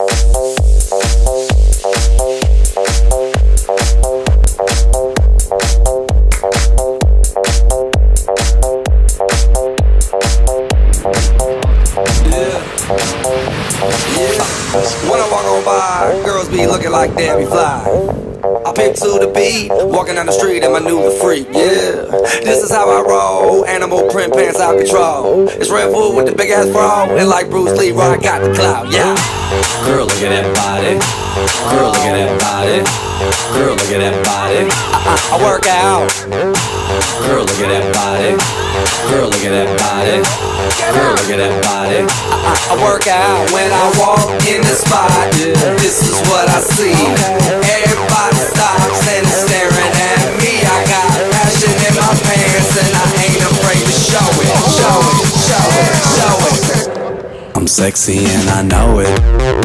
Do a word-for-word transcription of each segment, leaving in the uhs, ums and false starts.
When I walk on by, girls be looking like Debbie Fly. I pick to the beat, walking down the street in my new freak, yeah. This is how I roll, animal print pants out control. It's Red Bull with the big ass bra, and like Bruce Lee, I got the clout, yeah. Girl, look at that body. Girl, look at that body. Girl, look at that body. I, I, I work out. Girl, look at that body. Girl, look at that body. Girl, look at that body. I, I, I work out when I walk in the spot. This is what I see. Everybody stops and is staring at me. I got passion in my pants and I ain't afraid to show it. Show it, show it, show it. I'm sexy and I know it.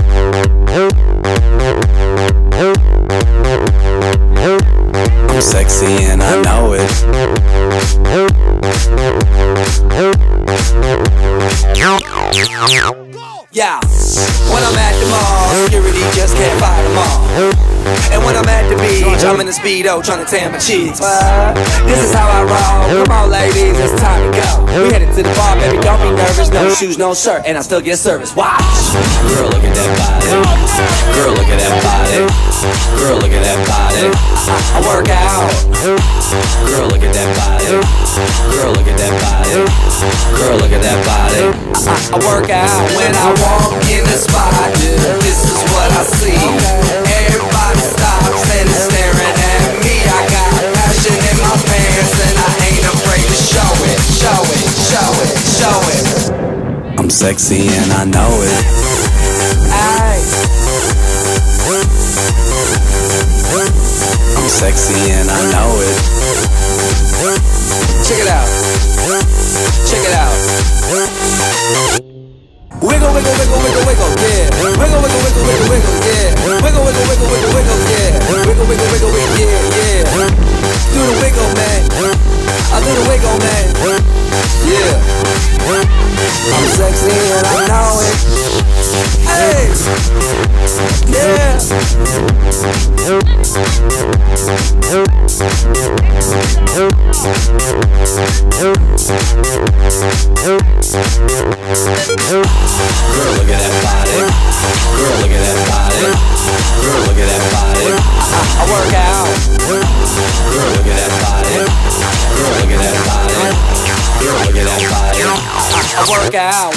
I'm sexy and I know it. Yeah, when I'm at the mall, security just can't fight them all. And when I'm at the beach, I'm in the Speedo trying to tan my cheeks. But this is how I roll. Come on, ladies, it's time to go. We headed to the bar, baby, don't be nervous. No shoes, no shirt, and I still get service. Watch. Girl, look at that body. Girl, look at that body. Girl, look at that body. I, I work out. Girl, look at that body. Girl, look at that body. Girl, look at that body. I, I work out when I walk in the spot. This is what I see. Everybody stops and is staring at me. I got passion in my pants and I ain't afraid to show it. Show it, show it, show it. I'm sexy and I know it. Aye. I'm sexy and I know it. Check it out. Check it out. Wiggle, wiggle, wiggle, wiggle, wiggle, yeah. Wiggle, wiggle, wiggle, wiggle, wiggle, yeah. Wiggle, wiggle, wiggle, wiggle, wiggle, yeah. Wiggle, wiggle, wiggle, wiggle, yeah, yeah. Do the wiggle, man. I do the wiggle, man. Yeah. I'm sexy and I know it. Hey. Yeah. Girl, look at that body. Girl, look at that body. Girl, look at that body. I, I work out. Girl, look at that body. Girl, look at that body. Girl, look at that body. I, I work out